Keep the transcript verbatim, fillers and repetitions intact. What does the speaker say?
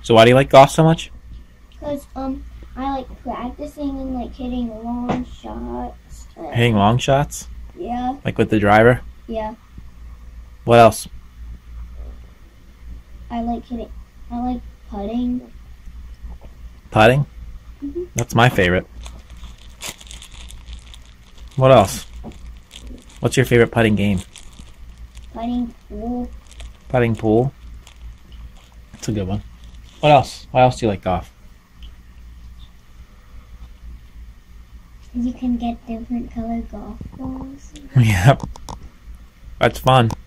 So why do you like golf so much? Because um, I like practicing and like hitting long shots. And, Hitting long shots? Yeah. Like with the driver? Yeah. What else? I like hitting. I like putting. Putting? Mm-hmm. That's my favorite. What else? What's your favorite putting game? Putting pool. Putting pool? That's a good one. What else? Why else do you like golf? You can get different colored golf balls. Yep. That's fun.